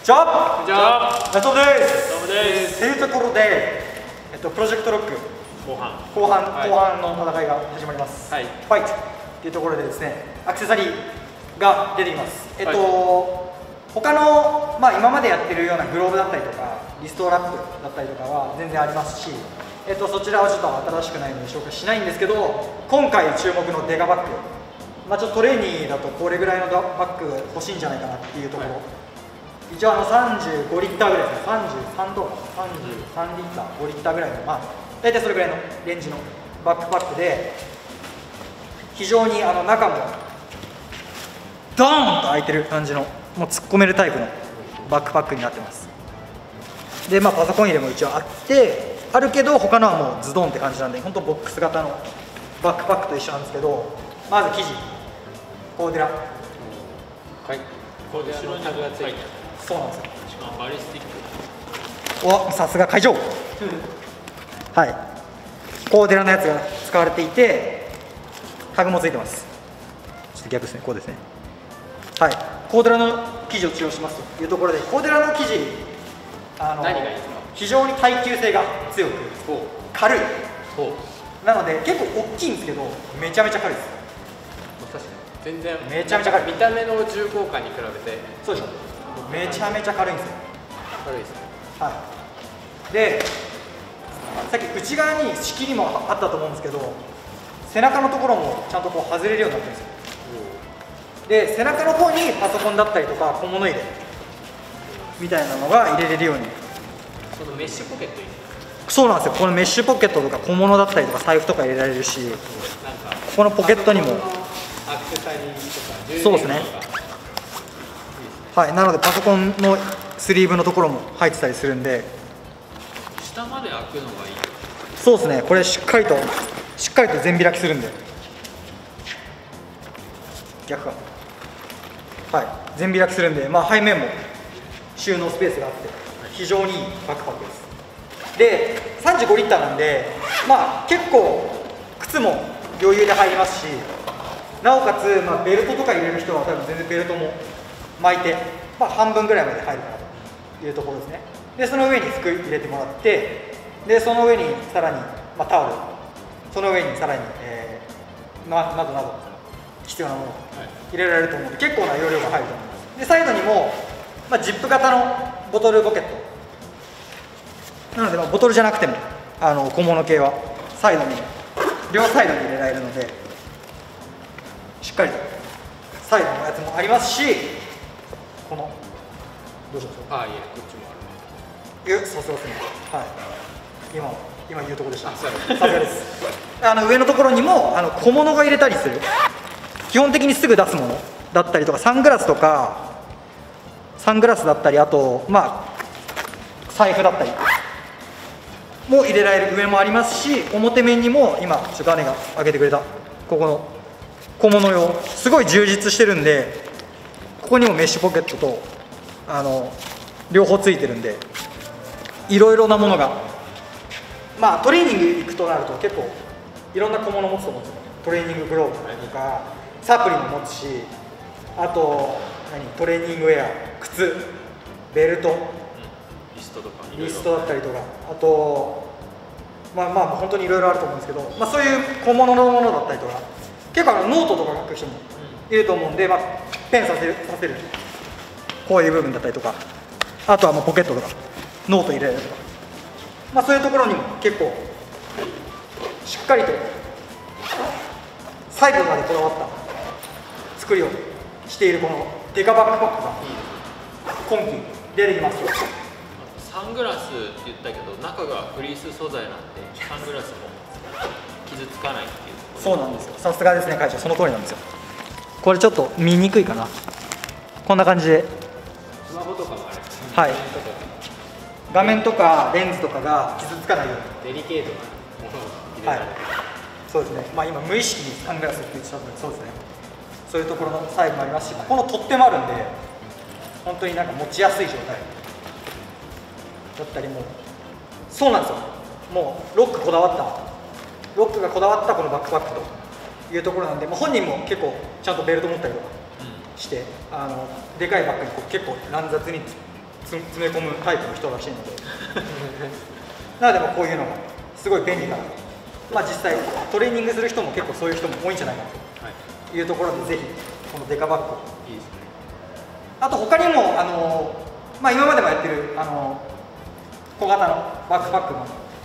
ちは。 じゃあ、 ラストです。 どうもです。 というところで、プロジェクトロック後半の戦いが始まります。 はい。 ファイトというところでですね、アクセサリーが出てきます。他の、今までやってるようなグローブだったりとか、リストラップだったりとかは全然ありますし、そちらはちょっと新しくないので紹介しないんですけど、今回注目のデカバッグ、ちょっとトレーニーだとこれぐらいのバッグ欲しいんじゃないかなっていうところ、一応35リッターぐらいですね、33とか33リッター、5リッターぐらいの、大体それぐらいのレンジのバックパックで、非常に中もドーンと開いてる感じの、もう突っ込めるタイプのバックパックになってます。で、パソコン入れも一応あるけど、他のはもうズドンって感じなんで、本当ボックス型のバックパックと一緒なんですけど、まず生地、コーデラ。はい。 コーデラのタグがついてる。 そうなんですよ。 しかもバリスティック。 お、さすが会長。はい。コーデラのやつが使われていて、タグもついてます。ちょっと逆ですね、こうですね。はい。コーデラの生地を使用しますというところで、コーデラの生地、 何がいいですか？ 非常に耐久性が強く、軽い。なので、結構大きいんですけど、めちゃめちゃ軽いです。 確かに。全然。 めちゃめちゃ軽い。 見た目の重厚感に比べて。 そうでしょ。めちゃめちゃ軽いんですよ。 軽いですね。はい。 で、さっき内側に仕切りもあったと思うんですけど、背中のところもちゃんとこう外れるようになってるんですよ。で、背中の方にパソコンだったりとか小物入れみたいなのが入れれるように。 このメッシュポケットいいね。 そうなんですよ。このメッシュポケットとか小物だったりとか財布とか入れられるし、ここのポケットにもアクセサリーとか。 そうですね。はい、なのでパソコンのスリーブのところも入ってたりするんで、 下まで開くのがいい。 そうですね。これしっかりと全開きするんで、逆か、はい、全開きするんで、背面も収納スペースがあって非常にいいバックパックです。で、35リッターなんで、結構靴も余裕で入りますし、なおかつ、ベルトとか入れる人は多分全然ベルトも巻いて、半分ぐらいまで入るかなというところですね。で、その上に服入れてもらって、でその上にさらに、タオル、その上にさらに、などなど必要なものを入れられると思うので、結構な容量が入ると思います。で、サイドにも、ジップ型のボトルポケットなので、ボトルじゃなくても小物系はサイドに両サイドに入れられるので、しっかりとサイドのやつもありますし、このどうしましょう。 こっちもある。 さすがですね。はい。今言うところでした。さすがです。上のところにも小物が入れたりする。基本的にすぐ出すものだったりとか、サングラスだったり、あと財布だったりも入れられる上もありますし、表面にも今ちょっと姉が開けてくれたここの小物用、すごい充実してるんで、ここにもメッシュポケットと両方ついてるんで、いろいろなものが、トレーニング行くとなると結構いろんな小物持つと思うんですよ。トレーニンググローブとかサプリも持つし、あとトレーニングウェア、靴、ベルト、リストだったりとか、あと本当にいろいろあると思うんですけど、そういう小物のものだったりとか、結構ノートとか書く人もいると思うんで、ペンさせるこういう部分だったりとか、あとはポケットとかノート入れられるとか、そういうところにも結構しっかりと細部までこだわった作りをしているこのデカバックパックが今季出てきます。 サングラスって言ったけど、中がフリース素材なんでサングラスも傷つかないっていう。 そうなんですよ。さすがですね、会長。その通りなんですよ。これちょっと見にくいかな。こんな感じでスマホとかもある。 はい、画面とかレンズとかが傷つかないようにデリケートなものを入れられる。 そうですね。今無意識にサングラスって言ってたので、そうですね。そういうところの細部もありますし、ここの取っ手もあるんで、本当に持ちやすい状態だったりも、そうなんですよ。もうロックがこだわったこのバックパックというところなんで、本人も結構ちゃんとベルト持ったりとかして、でかいバッグに結構乱雑に詰め込むタイプの人らしいのでなのでこういうのがすごい便利かなと、まあ、実際トレーニングする人も結構そういう人も多いんじゃないかというところで、ぜひこのデカバッグいいですね。 あと他にもまあ、今までもやってる小型のバックパックの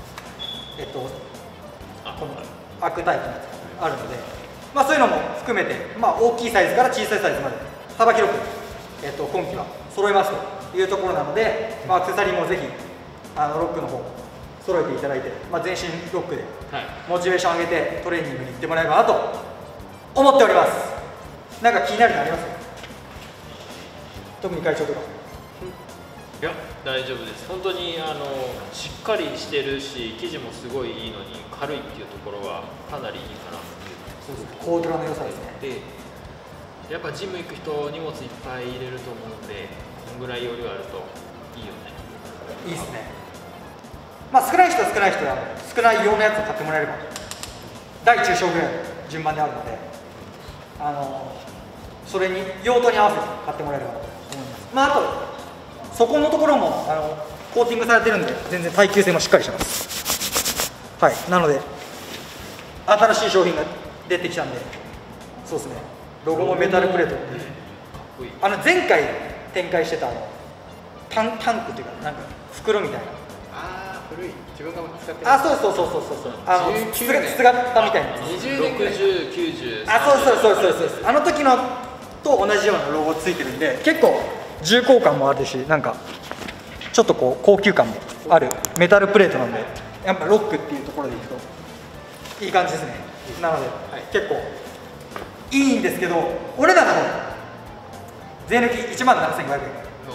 このアクタイプのやつがあるので、まあ、そういうのも含めて、まあ、大きいサイズから小さいサイズまで幅広く、今季は揃えますというところなので、まあ、アクセサリーもぜひロックの方揃えていただいて、まあ、全身ロックでモチベーション上げてトレーニングに行ってもらえればなと思っております。なんか気になるのありますか？特に会長とか。 いや大丈夫です。本当にしっかりしてるし生地もすごいいいのに軽いっていうところはかなりいいかなっていう。 そうです。コードラの良さですね。 でやっぱジム行く人荷物いっぱい入れると思うんで、このぐらい容量あるといいよね。 いいですね。まあ少ない人は少ない人は少ない用のやつを買ってもらえれば大中小ぐらいの順番であるので、それに用途に合わせて買ってもらえればと思います。まああとそこのところもコーティングされてるんで全然耐久性もしっかりしてます。はい、なので新しい商品が出てきたんで、そうですね、ロゴもメタルプレート、かっこいい。 前回展開してたタンクっていうかなんか袋みたいな、 古い、自分が使ってる。 そう筒型みたいな 20年ぐらい 60、90、 そうあの時のと同じようなロゴついてるんで、結構重厚感もあるし、なんかちょっとこう高級感もあるメタルプレートなんで、やっぱロックっていうところでいくといい感じですね。なので、結構いいんですけど、お値段の方税抜き1万7500円。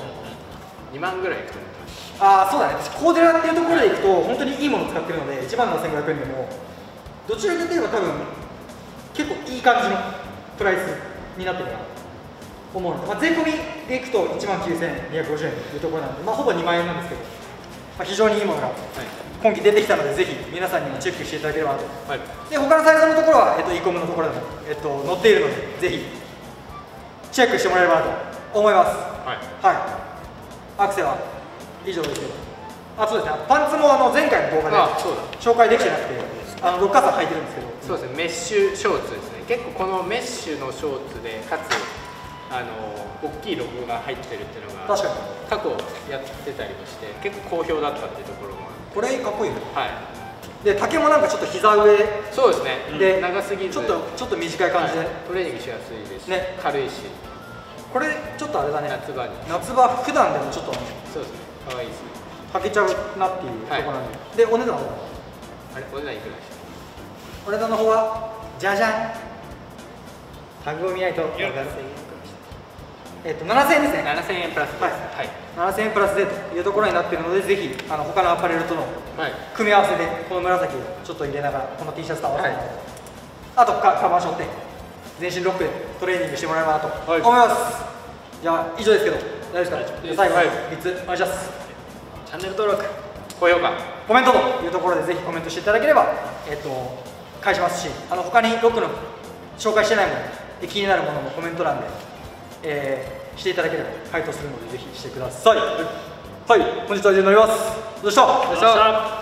2万ぐらいいくと思ってました。 そうだね、コーデラっていうところでいくと本当にいいものを使ってるので1万7500円でもどちらかといえば多分結構いい感じのプライスになってるかなと思うので、まあ、税込みでいくと1万9250円というところなので、まあ、ほぼ2万円なんですけど、まあ、非常にいいものが今季出てきたので、ぜひ皆さんにもチェックしていただければなと。で他のサイトのところは、e コムのところでも、載っているのでぜひチェックしてもらえればなと思います。アクセは以上ですけど、そうですね、パンツも前回の動画で紹介できてなくて、ロッカーさん履いてるんですけど、 そうですね、メッシュショーツですね。結構このメッシュのショーツでかつ大きいロゴが入ってるっていうのが確かに過去やってたりもして結構好評だったっていうところもこれかっこいいね。 はいで丈もなんかちょっと膝上そうですねで長すぎずちょっと短い感じで、 トレーニングしやすいですし、 ね、 軽いし、 これちょっとあれだね、 夏場に普段でもちょっとそうですね、可愛いですね。 履けちゃうなっていうところなんで、でお値段はあれお値段いくらでした？ お値段の方はじゃじゃん、タグを見ないと分かる。7000円ですね。 7000円プラスです。 7000円プラスでというところになっているので、ぜひ他のアパレルとの組み合わせでこの紫をちょっと入れながらこの T シャツと合わせて、あとカバン背負って全身ロックでトレーニングしてもらえればなと思います。じゃあ以上ですけど大丈夫ですか？最後3つお願いします。 チャンネル登録、 高評価、 コメントというところでぜひコメントしていただければ返しますし、他にロックの紹介してないもので気になるものもコメント欄で、していただければ回答するのでぜひしてください。はい、本日は以上になります。どうでした？